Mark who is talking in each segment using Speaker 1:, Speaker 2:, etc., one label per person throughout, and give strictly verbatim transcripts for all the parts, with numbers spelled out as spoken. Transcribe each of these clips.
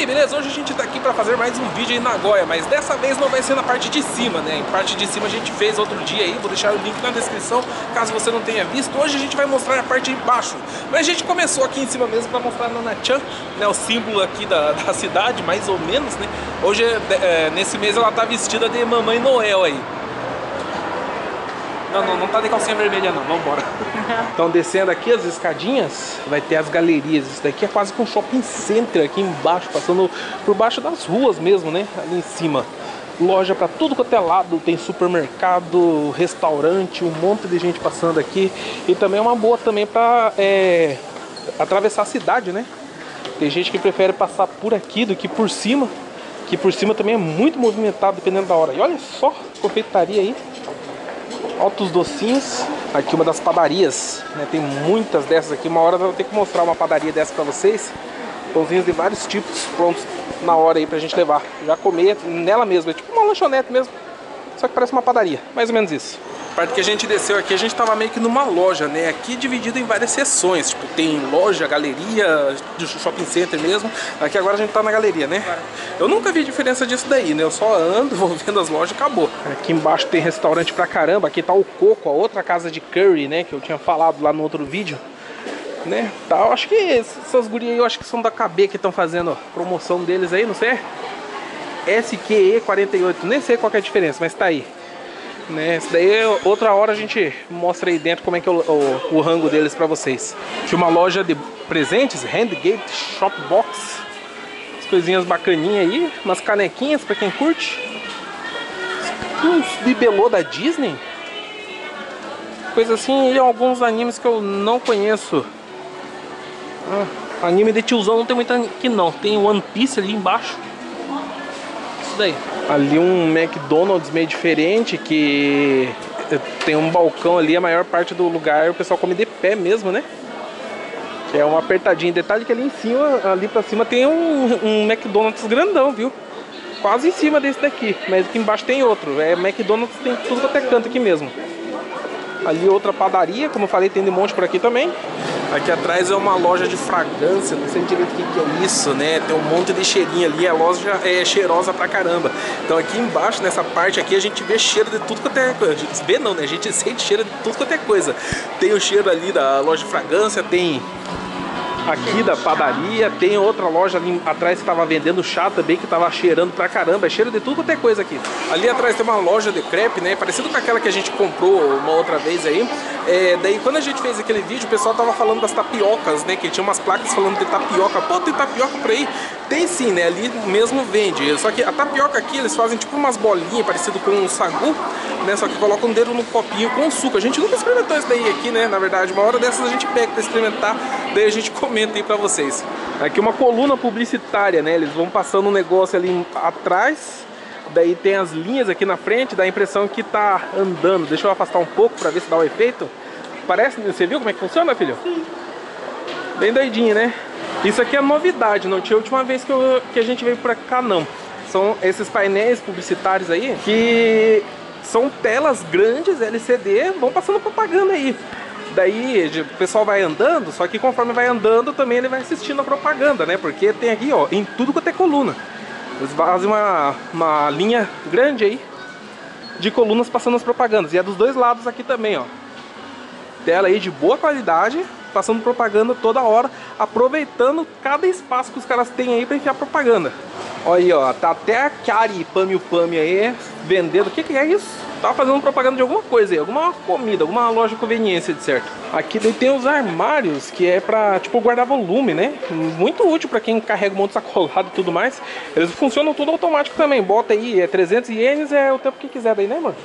Speaker 1: aí, beleza? Hoje a gente tá aqui pra fazer mais um vídeo em Nagoya, mas dessa vez não vai ser na parte de cima, né? Em parte de cima a gente fez outro dia aí, vou deixar o link na descrição, caso você não tenha visto. Hoje a gente vai mostrar a parte de baixo, mas a gente começou aqui em cima mesmo pra mostrar a Nana-chan, né? O símbolo aqui da, da cidade, mais ou menos, né? Hoje, é, nesse mês, ela tá vestida de Mamãe Noel aí. Não, não, não tá de calcinha vermelha não, vambora. Então descendo aqui as escadinhas, vai ter as galerias. Isso daqui é quase que um shopping center aqui embaixo, passando por baixo das ruas mesmo, né? Ali em cima. Loja pra tudo quanto é lado, tem supermercado, restaurante, um monte de gente passando aqui. E também é uma boa também pra é, atravessar a cidade, né? Tem gente que prefere passar por aqui do que por cima. Que por cima também é muito movimentado, dependendo da hora. E olha só, confeitaria aí. Altos docinhos. Aqui uma das padarias, né? Tem muitas dessas aqui. Uma hora eu vou ter que mostrar uma padaria dessa pra vocês. Pãozinhos de vários tipos, prontos na hora aí pra gente levar. Já comer nela mesma, é tipo uma lanchonete mesmo. Só que parece uma padaria, mais ou menos isso. A parte que a gente desceu aqui, a gente tava meio que numa loja, né? Aqui dividido em várias seções. Tipo, tem loja, galeria, de shopping center mesmo. Aqui agora a gente tá na galeria, né? Eu nunca vi diferença disso daí, né? Eu só ando, vou vendo as lojas e acabou. Aqui embaixo tem restaurante pra caramba. Aqui tá o Coco, a outra casa de curry, né? Que eu tinha falado lá no outro vídeo. Né? Tá, eu acho que essas gurias aí, eu acho que são da K B que estão fazendo a promoção deles aí, não sei. S Q E quarenta e oito, nem sei qual que é a diferença, mas tá aí. Né? Isso daí, outra hora a gente mostra aí dentro como é que é o, o, o rango deles pra vocês. Aqui uma loja de presentes, Handgate Shop Box. As coisinhas bacaninhas aí, umas canequinhas pra quem curte. Uns bibelô da Disney. Coisa assim, e alguns animes que eu não conheço. Ah, anime de tiozão não tem muito aqui não. Tem One Piece ali embaixo. Isso daí. Ali um McDonald's meio diferente, que tem um balcão ali, a maior parte do lugar o pessoal come de pé mesmo, né? Que é uma apertadinha. Detalhe que ali em cima, ali pra cima tem um, um McDonald's grandão, viu? Quase em cima desse daqui, mas aqui embaixo tem outro. É McDonald's, tem tudo quanto é canto aqui mesmo. Ali outra padaria, como eu falei, tem de monte por aqui também. Aqui atrás é uma loja de fragrância, não sei direito o que, que é isso, né? Tem um monte de cheirinho ali, a loja é cheirosa pra caramba. Então aqui embaixo, nessa parte aqui, a gente vê cheiro de tudo quanto é coisa. A gente vê não, né? A gente sente cheiro de tudo quanto é coisa. Tem o cheiro ali da loja de fragrância, tem aqui da padaria, tem outra loja ali atrás que tava vendendo chá também, que tava cheirando pra caramba. É cheiro de tudo quanto é coisa aqui. Ali atrás tem uma loja de crepe, né? Parecido com aquela que a gente comprou uma outra vez aí. É, daí quando a gente fez aquele vídeo, o pessoal tava falando das tapiocas, né? Que tinha umas placas falando de tapioca. Pô, tem tapioca por aí? Tem sim, né? Ali mesmo vende. Só que a tapioca aqui, eles fazem tipo umas bolinhas parecido com um sagu, né? Só que colocam um dedo no copinho com suco. A gente nunca experimentou isso daí aqui, né? Na verdade, uma hora dessas a gente pega pra experimentar, daí a gente comenta aí pra vocês. Aqui uma coluna publicitária, né? Eles vão passando um negócio ali atrás. Daí tem as linhas aqui na frente, dá a impressão que tá andando. Deixa eu afastar um pouco pra ver se dá o efeito. Parece, você viu como é que funciona, filho? Sim. Bem doidinho, né? Isso aqui é novidade, não tinha a última vez que, eu, que a gente veio pra cá, não. São esses painéis publicitários aí, que são telas grandes, L C D, vão passando propaganda aí. Daí o pessoal vai andando, só que conforme vai andando também ele vai assistindo a propaganda, né? Porque tem aqui, ó, em tudo quanto é coluna. Eles fazem uma, uma linha grande aí de colunas passando as propagandas. E é dos dois lados aqui também, ó. Tela aí de boa qualidade, passando propaganda toda hora, aproveitando cada espaço que os caras têm aí pra enfiar propaganda. Olha aí, ó, tá até a Kari Pami Pami aí vendendo. O que que é isso? Tava fazendo propaganda de alguma coisa aí, alguma comida, alguma loja de conveniência, de certo. Aqui daí tem os armários, que é pra, tipo, guardar volume, né? Muito útil pra quem carrega um monte de sacolado e tudo mais. Eles funcionam tudo automático também. Bota aí, é trezentos ienes, é o tempo que quiser daí, né, mano?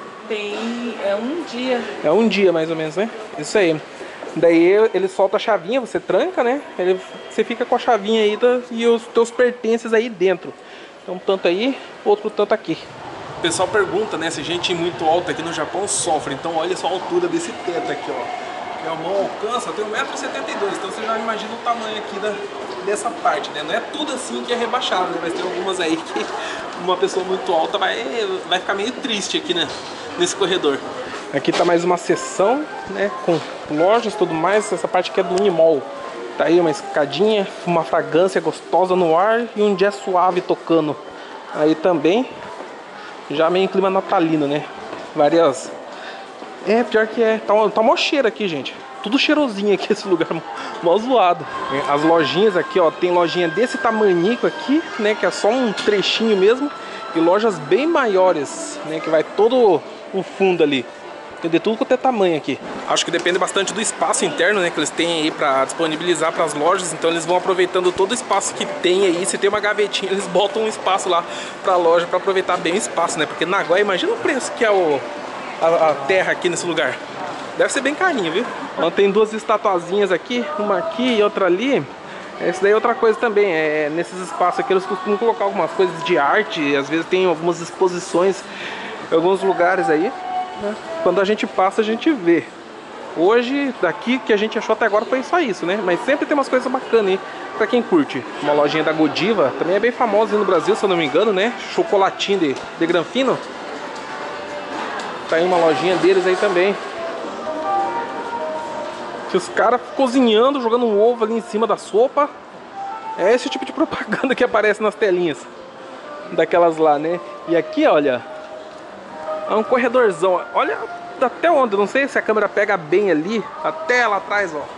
Speaker 2: Tem, é um dia.
Speaker 1: É um dia, mais ou menos, né? Isso aí. Daí ele solta a chavinha, você tranca, né? Ele, você fica com a chavinha aí da, e os teus pertences aí dentro. Então, um tanto aí, outro tanto aqui. O pessoal pergunta, né, se gente muito alta aqui no Japão sofre. Então olha só a altura desse teto aqui, ó. Minha mão alcança, eu tenho um metro e setenta e dois, então você já imagina o tamanho aqui da, dessa parte, né? Não é tudo assim que é rebaixado, né? Mas tem algumas aí que uma pessoa muito alta vai, vai ficar meio triste aqui, né? Nesse corredor. Aqui tá mais uma seção, né? Com lojas e tudo mais. Essa parte aqui é do Unimall. Tá aí uma escadinha, uma fragrância gostosa no ar e um jazz suave tocando. Aí também, já meio em clima natalino, né? Várias... É, pior que é. Tá, tá mó cheiro aqui, gente. Tudo cheirosinho aqui, esse lugar mó zoado. As lojinhas aqui, ó, tem lojinha desse tamanico aqui, né? Que é só um trechinho mesmo. E lojas bem maiores, né? Que vai todo o fundo ali. Tem de tudo quanto é tamanho aqui. Acho que depende bastante do espaço interno, né, que eles têm aí pra disponibilizar para as lojas. Então eles vão aproveitando todo o espaço que tem aí. Se tem uma gavetinha, eles botam um espaço lá pra loja pra aproveitar bem o espaço, né? Porque Nagoya, imagina o preço que é o, a, a terra aqui nesse lugar. Deve ser bem carinho, viu? Então, tem duas estatuazinhas aqui, uma aqui e outra ali. Essa daí é outra coisa também, é, nesses espaços aqui eles costumam colocar algumas coisas de arte. Às vezes tem algumas exposições em alguns lugares aí. Quando a gente passa, a gente vê. Hoje, daqui que a gente achou até agora foi só isso, né? Mas sempre tem umas coisas bacanas aí pra quem curte. Uma lojinha da Godiva, também é bem famosa no Brasil, se eu não me engano, né? Chocolatinho de, de granfino. Tá aí uma lojinha deles aí também. Que os caras cozinhando, jogando um ovo ali em cima da sopa. É esse tipo de propaganda que aparece nas telinhas daquelas lá, né? E aqui, olha... É um corredorzão, olha até onde, não sei se a câmera pega bem ali, até lá atrás, ó.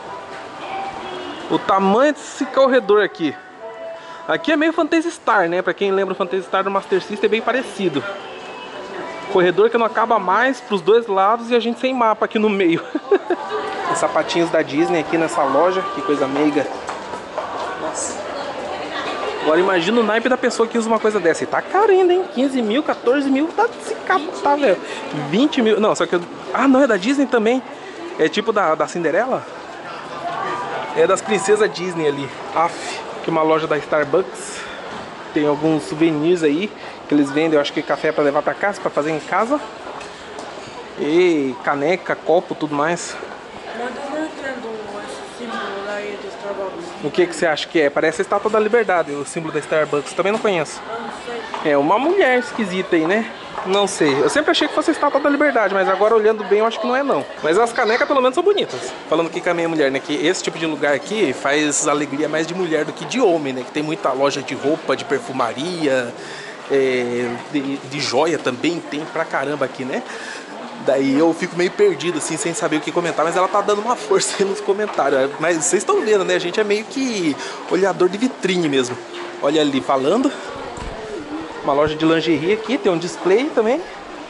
Speaker 1: O tamanho desse corredor aqui. Aqui é meio Phantasy Star, né? Pra quem lembra o Phantasy Star do Master System é bem parecido. Corredor que não acaba mais pros dois lados e a gente sem mapa aqui no meio. Os sapatinhos da Disney aqui nessa loja, que coisa meiga. Nossa. Agora imagina o naipe da pessoa que usa uma coisa dessa. E tá caro ainda, hein? quinze mil, quatorze mil, tá se capotar, velho. vinte mil. Não, só que eu... Ah, não, é da Disney também. É tipo da, da Cinderela? É das princesas Disney ali. Aff, aqui uma loja da Starbucks. Tem alguns souvenirs aí que eles vendem. Eu acho que café pra levar pra casa, pra fazer em casa. E caneca, copo, tudo mais. O que que você acha que é? Parece a Estátua da Liberdade, o símbolo da Starbucks. Também não conheço. É uma mulher esquisita aí, né? Não sei. Eu sempre achei que fosse a Estátua da Liberdade, mas agora olhando bem eu acho que não é não. Mas as canecas pelo menos são bonitas. Falando aqui com a minha mulher, né? Que esse tipo de lugar aqui faz alegria mais de mulher do que de homem, né? Que tem muita loja de roupa, de perfumaria, é, de, de joia também tem pra caramba aqui, né? Daí eu fico meio perdido, assim, sem saber o que comentar. Mas ela tá dando uma força aí nos comentários. Mas vocês estão vendo, né? A gente é meio que olhador de vitrine mesmo. Olha ali, falando. Uma loja de lingerie aqui. Tem um display também.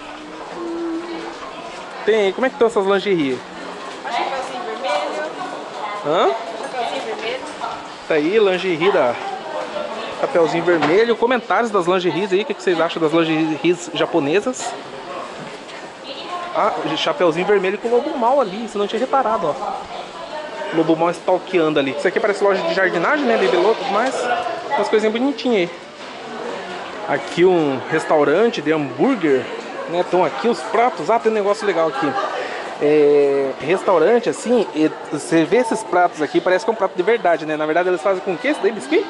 Speaker 1: Tem... Como é que estão essas lingerie?
Speaker 2: Chapeuzinho vermelho.
Speaker 1: Hã?
Speaker 2: Chapeuzinho vermelho.
Speaker 1: Tá aí, lingerie da... Chapeuzinho vermelho. Comentários das lingeries aí. O que vocês acham das lingeries japonesas? Ah, chapeuzinho vermelho com lobo mal ali, você não tinha reparado, ó. Lobo mal stalkeando ali. Isso aqui parece loja de jardinagem, né? Bibelô, tudo mais. Umas coisinhas bonitinhas aí. Aqui um restaurante de hambúrguer, né? Estão aqui os pratos. Ah, tem um negócio legal aqui. É, restaurante, assim, e você vê esses pratos aqui, parece que é um prato de verdade, né? Na verdade eles fazem com o que? Isso daí, biscuit?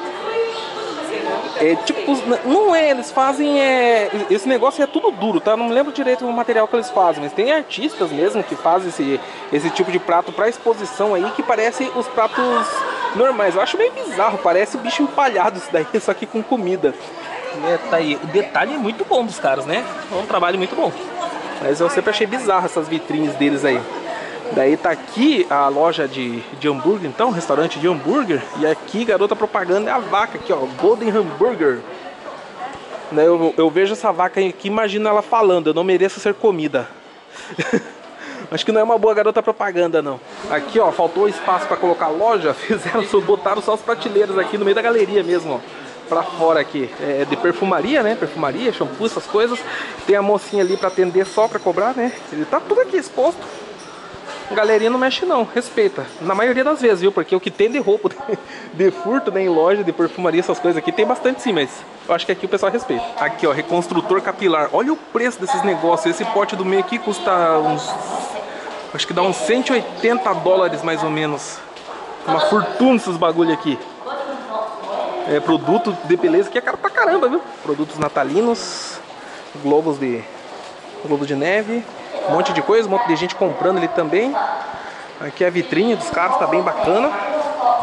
Speaker 1: É tipo, não é, eles fazem, é, esse negócio é tudo duro, tá? Não me lembro direito o material que eles fazem, mas tem artistas mesmo que fazem esse, esse tipo de prato pra exposição aí, que parece os pratos normais. Eu acho meio bizarro, parece bicho empalhado isso daí, só que com comida. É, tá aí. O detalhe é muito bom dos caras, né? É um trabalho muito bom. Mas eu sempre achei bizarro essas vitrines deles aí. Daí tá aqui a loja de, de hambúrguer, então, restaurante de hambúrguer. E aqui, garota propaganda, é a vaca aqui, ó, Golden Hamburger. Daí eu, eu vejo essa vaca aqui, imagino ela falando, eu não mereço ser comida. Acho que não é uma boa garota propaganda, não. Aqui, ó, faltou espaço pra colocar a loja, fizeram, botaram só as prateleiras aqui no meio da galeria mesmo, ó. Pra fora aqui, é de perfumaria, né? Perfumaria, shampoo, essas coisas. Tem a mocinha ali pra atender só pra cobrar, né? Ele tá tudo aqui exposto. Galerinha não mexe não, respeita. Na maioria das vezes, viu? Porque o que tem de roupa, de furto, né, em loja, de perfumaria, essas coisas aqui, tem bastante sim, mas eu acho que aqui o pessoal respeita. Aqui, ó, reconstrutor capilar. Olha o preço desses negócios. Esse pote do meio aqui custa uns... acho que dá uns cento e oitenta dólares, mais ou menos. Uma fortuna esses bagulho aqui. É, produto de beleza que é caro pra caramba, viu? Produtos natalinos, globos de... globo de neve. Um monte de coisa, um monte de gente comprando ali também. Aqui a vitrine dos caras tá bem bacana.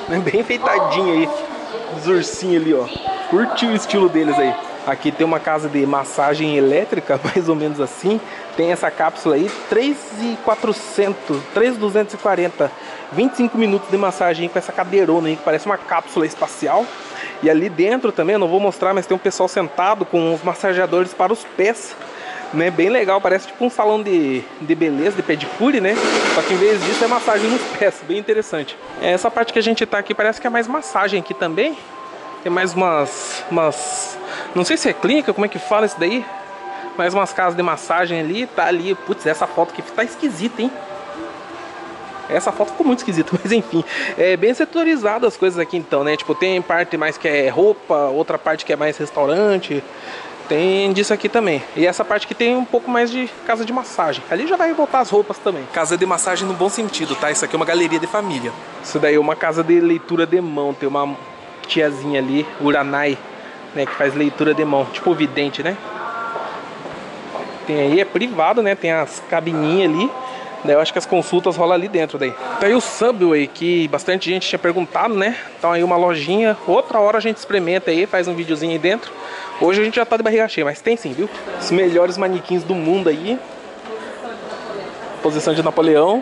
Speaker 1: Bem enfeitadinho aí. Os ursinhos ali, ó. Curtiu o estilo deles aí. Aqui tem uma casa de massagem elétrica, mais ou menos assim. Tem essa cápsula aí, três mil e quatrocentos, três mil duzentos e quarenta, vinte e cinco minutos de massagem com essa cadeirona aí, que parece uma cápsula espacial. E ali dentro também, eu não vou mostrar, mas tem um pessoal sentado com os massageadores para os pés, né? Bem legal, parece tipo um salão de, de beleza, de pedicure, né? Só que em vez disso é massagem nos pés, bem interessante. Essa parte que a gente tá aqui parece que é mais massagem aqui também. Tem mais umas, umas... não sei se é clínica, como é que fala isso daí? Mais umas casas de massagem ali, tá ali. Putz, essa foto aqui tá esquisita, hein? Essa foto ficou muito esquisita, mas enfim. É bem setorizado as coisas aqui então, né? Tipo, tem parte mais que é roupa, outra parte que é mais restaurante. Tem disso aqui também. E essa parte aqui tem um pouco mais de casa de massagem. Ali já vai voltar as roupas também. Casa de massagem no bom sentido, tá? Isso aqui é uma galeria de família. Isso daí é uma casa de leitura de mão. Tem uma tiazinha ali, Uranai, né, que faz leitura de mão, tipo vidente, né? Tem aí, é privado, né? Tem as cabininhas ali. Daí eu acho que as consultas rolam ali dentro daí. Tá aí o Subway, que bastante gente tinha perguntado, né? Então aí uma lojinha. Outra hora a gente experimenta aí, faz um videozinho aí dentro. Hoje a gente já tá de barriga cheia, mas tem sim, viu? Os melhores manequins do mundo aí. Posição de Napoleão.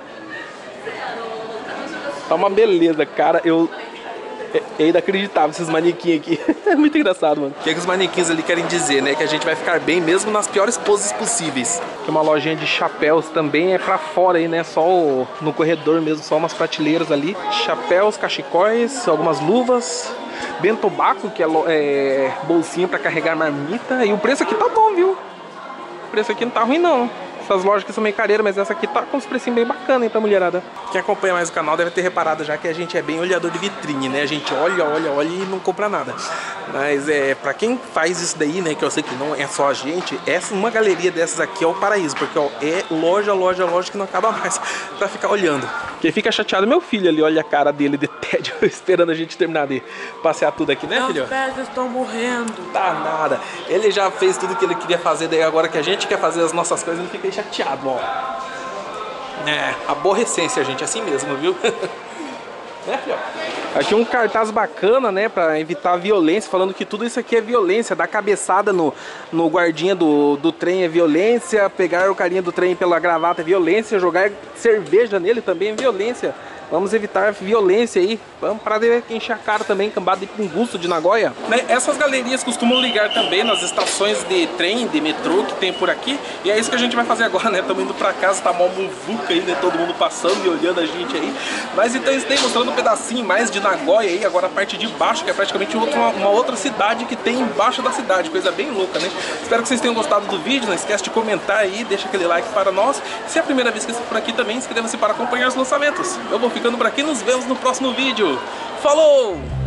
Speaker 1: Tá uma beleza, cara. Eu... É inacreditável esses manequins aqui. É muito engraçado, mano. O que, é que os manequins ali querem dizer, né? Que a gente vai ficar bem mesmo nas piores poses possíveis. Tem uma lojinha de chapéus também, é pra fora aí, né? Só o... no corredor mesmo, só umas prateleiras ali. Chapéus, cachecóis, algumas luvas. Bentobaco, que é, é bolsinha pra carregar marmita. E o preço aqui tá bom, viu? O preço aqui não tá ruim, não. Essas lojas aqui são meio careiras, mas essa aqui tá com os precinhos bem bacanas, hein, pra mulherada. Quem acompanha mais o canal deve ter reparado já que a gente é bem olhador de vitrine, né? A gente olha, olha, olha e não compra nada. Mas é, pra quem faz isso daí, né, que eu sei que não é só a gente, essa, uma galeria dessas aqui é o paraíso, porque ó, é loja, loja, loja que não acaba mais pra ficar olhando. Quem fica chateado é meu filho ali, olha a cara dele de tédio, esperando a gente terminar de passear tudo aqui, né, filho?
Speaker 2: Meus pés estão morrendo.
Speaker 1: Tá nada. Ele já fez tudo que ele queria fazer, daí agora que a gente quer fazer as nossas coisas, ele fica aí chateado, ó. É, aborrecência, gente, assim mesmo, viu? Né, filho? Aqui um cartaz bacana, né, pra evitar a violência, falando que tudo isso aqui é violência. Dar cabeçada no, no guardinha do, do trem é violência, pegar o carinha do trem pela gravata é violência, jogar cerveja nele também é violência. Vamos evitar violência aí. Vamos parar de encher a cara também, cambada com gosto de Nagoya. Né? Essas galerias costumam ligar também nas estações de trem, de metrô que tem por aqui. E é isso que a gente vai fazer agora, né? Estamos indo pra casa, tá mó muvuca aí, né? Todo mundo passando e olhando a gente aí. Mas então isso daí mostrando um pedacinho mais de Nagoya aí. Agora a parte de baixo, que é praticamente outra, uma outra cidade que tem embaixo da cidade. Coisa bem louca, né? Espero que vocês tenham gostado do vídeo. Não esquece de comentar aí, deixa aquele like para nós. Se é a primeira vez que você está por aqui também, inscreva-se para acompanhar os lançamentos. Eu vou ficando por aqui, nos vemos no próximo vídeo. Falou!